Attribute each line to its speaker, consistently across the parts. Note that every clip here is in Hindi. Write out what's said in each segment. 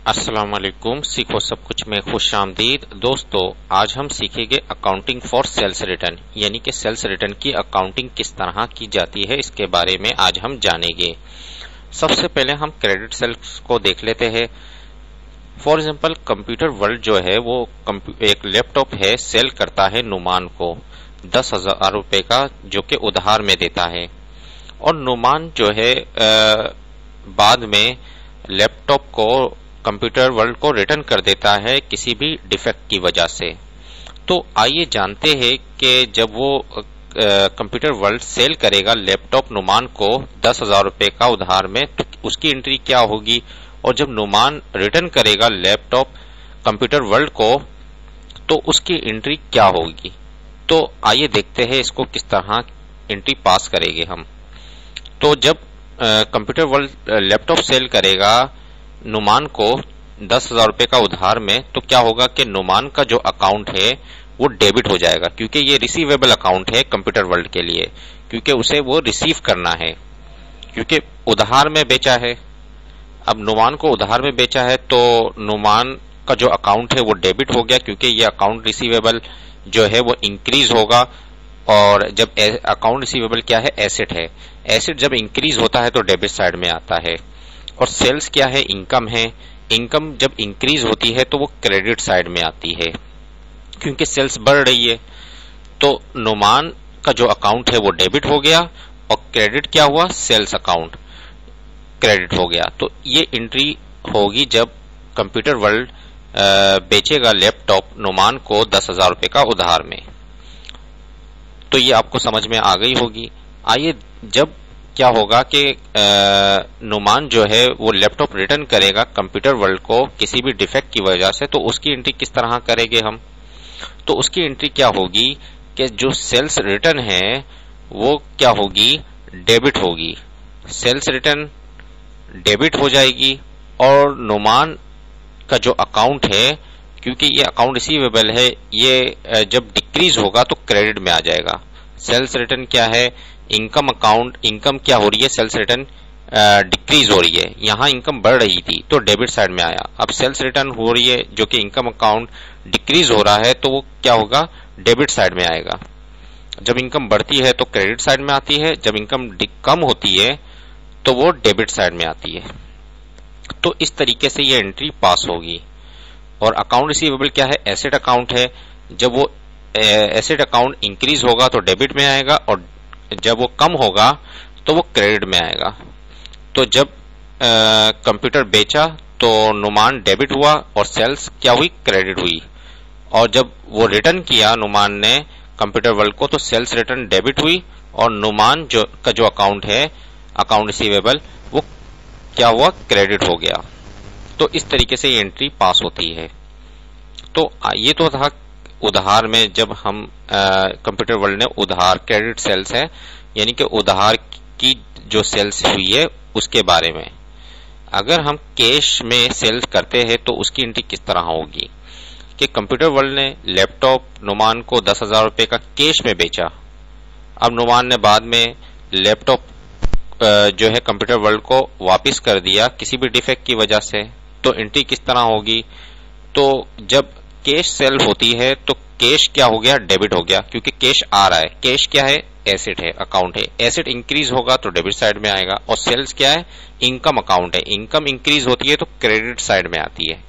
Speaker 1: अस्सलाम वालेकुम। सीखो सब कुछ में खुश आमदीद। दोस्तों, आज हम सीखेंगे अकाउंटिंग फॉर सेल्स रिटर्न, यानी कि सेल्स रिटर्न की अकाउंटिंग किस तरह की जाती है, इसके बारे में आज हम जानेंगे। सबसे पहले हम क्रेडिट सेल्स को देख लेते हैं। फॉर एग्जांपल, कंप्यूटर वर्ल्ड जो है वो एक लैपटॉप है, सेल करता है नुमान को 10,000 रुपए का, जो कि उधार में देता है। और नुमान जो है बाद में लैपटॉप को कंप्यूटर वर्ल्ड को रिटर्न कर देता है किसी भी डिफेक्ट की वजह से। तो आइए जानते हैं कि जब वो कंप्यूटर वर्ल्ड सेल करेगा लैपटॉप नुमान को 10,000 रुपए का उधार में, तो उसकी एंट्री क्या होगी, और जब नुमान रिटर्न करेगा लैपटॉप कंप्यूटर वर्ल्ड को, तो उसकी एंट्री क्या होगी। तो आइए देखते हैं इसको किस तरह एंट्री पास करेंगे हम। तो जब कंप्यूटर वर्ल्ड लैपटॉप सेल करेगा नुमान को 10,000 रुपए का उधार में, तो क्या होगा कि नुमान का जो अकाउंट है वो डेबिट हो जाएगा, क्योंकि ये रिसीवेबल अकाउंट है कंप्यूटर वर्ल्ड के लिए, क्योंकि उसे वो रिसीव करना है, क्योंकि उधार में बेचा है। अब नुमान को उधार में बेचा है तो नुमान का जो अकाउंट है वो डेबिट हो गया, क्योंकि ये अकाउंट रिसीवेबल जो है वो इंक्रीज होगा। और जब अकाउंट रिसीवेबल क्या है, एसेट है, एसेट जब इंक्रीज होता है तो डेबिट साइड में आता है। और सेल्स क्या है, इनकम है, इनकम जब इंक्रीज होती है तो वो क्रेडिट साइड में आती है, क्योंकि सेल्स बढ़ रही है। तो नुमान का जो अकाउंट है वो डेबिट हो गया, और क्रेडिट क्या हुआ, सेल्स अकाउंट क्रेडिट हो गया। तो ये एंट्री होगी जब कंप्यूटर वर्ल्ड बेचेगा लैपटॉप नुमान को 10,000 रुपए का उधार में। तो ये आपको समझ में आ गई होगी। आइए, जब क्या होगा कि नुमान जो है वो लैपटॉप रिटर्न करेगा कंप्यूटर वर्ल्ड को किसी भी डिफेक्ट की वजह से, तो उसकी एंट्री किस तरह करेंगे हम। तो उसकी एंट्री क्या होगी कि जो सेल्स रिटर्न है वो क्या होगी, डेबिट होगी। सेल्स रिटर्न डेबिट हो जाएगी, और नुमान का जो अकाउंट है, क्योंकि ये अकाउंट रिसीवेबल है, ये जब डिक्रीज होगा तो क्रेडिट में आ जाएगा। सेल्स रिटर्न क्या है, इनकम अकाउंट, इनकम क्या हो रही है, सेल्स रिटर्न डिक्रीज हो रही है। यहां इनकम बढ़ रही थी तो डेबिट साइड में आया, अब सेल्स रिटर्न हो रही है जो कि इनकम अकाउंट डिक्रीज हो रहा है, तो वो क्या होगा, डेबिट साइड में आएगा। जब इनकम बढ़ती है तो क्रेडिट साइड में आती है, जब इनकम कम होती है तो वो डेबिट साइड में आती है। तो इस तरीके से ये एंट्री पास होगी। और अकाउंट रिसीवेबल क्या है, एसेट अकाउंट है, जब वो एसेट अकाउंट इंक्रीज होगा तो डेबिट में आएगा, और जब वो कम होगा तो वो क्रेडिट में आएगा। तो जब कंप्यूटर बेचा तो नुमान डेबिट हुआ और सेल्स क्या हुई, क्रेडिट हुई। और जब वो रिटर्न किया नुमान ने कंप्यूटर वर्ल्ड को, तो सेल्स रिटर्न डेबिट हुई, और नुमान का जो अकाउंट है, अकाउंट रिसीवेबल, वो क्या हुआ, क्रेडिट हो गया। तो इस तरीके से ये एंट्री पास होती है। तो ये तो था उधार में, जब हम कंप्यूटर वर्ल्ड ने उधार, क्रेडिट सेल्स है, यानी कि उधार की जो सेल्स हुई है उसके बारे में। अगर हम कैश में सेल्स करते हैं तो उसकी एंट्री किस तरह होगी कि कंप्यूटर वर्ल्ड ने लैपटॉप नुमान को 10,000 रुपए का कैश में बेचा। अब नुमान ने बाद में लैपटॉप जो है कंप्यूटर वर्ल्ड को वापस कर दिया किसी भी डिफेक्ट की वजह से, तो एंट्री किस तरह होगी। तो जब कैश सेल होती है तो कैश क्या हो गया, डेबिट हो गया, क्योंकि कैश आ रहा है। कैश क्या है, एसेट है, अकाउंट है, एसेट इंक्रीज होगा तो डेबिट साइड में आएगा। और सेल्स क्या है, इनकम अकाउंट है, इनकम इंक्रीज होती है तो क्रेडिट साइड में आती है।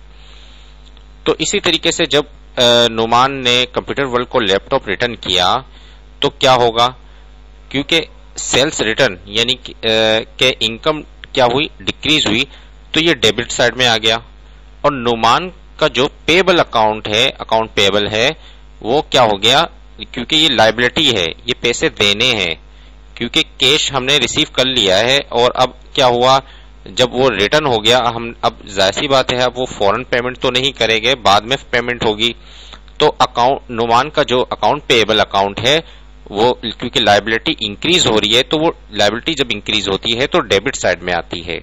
Speaker 1: तो इसी तरीके से जब नुमान ने कंप्यूटर वर्ल्ड को लैपटॉप रिटर्न किया तो क्या होगा, क्योंकि सेल्स रिटर्न यानी कि इनकम क्या हुई, डिक्रीज हुई, तो ये डेबिट साइड में आ गया। और नुमान का जो पेबल अकाउंट है, अकाउंट पेबल है, वो क्या हो गया, क्योंकि ये लायबिलिटी है, ये पैसे देने हैं, क्योंकि कैश हमने रिसीव कर लिया है। और अब क्या हुआ, जब वो रिटर्न हो गया, हम अब जाहिर सी बात है, अब वो फौरन पेमेंट तो नहीं करेंगे, बाद में पेमेंट होगी। तो अकाउंट, नुमान का जो अकाउंट पेबल अकाउंट है वो, क्योंकि लायबिलिटी इंक्रीज हो रही है, तो वो लायबिलिटी जब इंक्रीज होती है तो डेबिट साइड में आती है।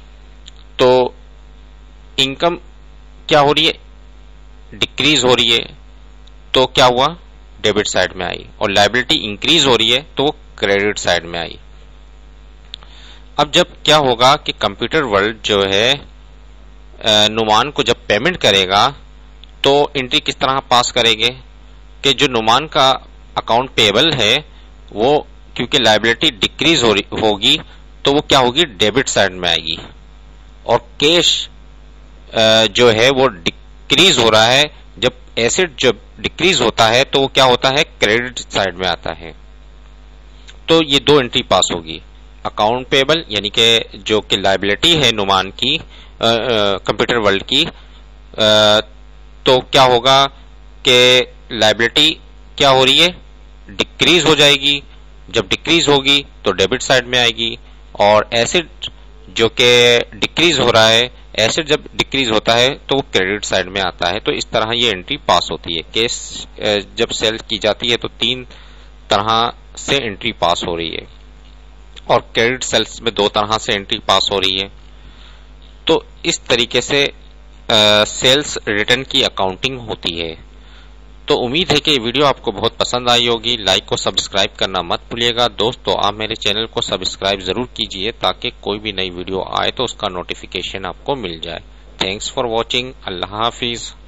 Speaker 1: तो इनकम क्या हो रही है, डिक्रीज हो रही है, तो क्या हुआ, डेबिट साइड में आई। और लायबिलिटी इंक्रीज हो रही है तो वो क्रेडिट साइड में आई। अब जब क्या होगा कि कंप्यूटर वर्ल्ड जो है नुमान को जब पेमेंट करेगा तो एंट्री किस तरह पास करेंगे कि जो नुमान का अकाउंट पेबल है वो क्योंकि लायबिलिटी डिक्रीज होगी तो वो क्या होगी, डेबिट साइड में आएगी, और कैश जो है वो डिक्रीज हो रहा है। जब एसेट जब डिक्रीज होता है तो वो क्या होता है, क्रेडिट साइड में आता है। तो ये दो एंट्री पास होगी, अकाउंट पेबल यानी कि जो कि लायबिलिटी है नुमान की कंप्यूटर वर्ल्ड की, तो क्या होगा कि लायबिलिटी क्या हो रही है, डिक्रीज हो जाएगी। जब डिक्रीज होगी तो डेबिट साइड में आएगी, और एसेट जो कि डिक्रीज हो रहा है, एसेट जब डिक्रीज होता है तो वो क्रेडिट साइड में आता है। तो इस तरह ये एंट्री पास होती है। केस जब सेल की जाती है तो तीन तरह से एंट्री पास हो रही है, और क्रेडिट सेल्स में दो तरह से एंट्री पास हो रही है। तो इस तरीके से सेल्स रिटर्न की अकाउंटिंग होती है। तो उम्मीद है कि ये वीडियो आपको बहुत पसंद आई होगी। लाइक को सब्सक्राइब करना मत भूलिएगा। दोस्तों, आप मेरे चैनल को सब्सक्राइब जरूर कीजिए ताकि कोई भी नई वीडियो आए तो उसका नोटिफिकेशन आपको मिल जाए। Thanks for watching. अल्लाह हाफिज।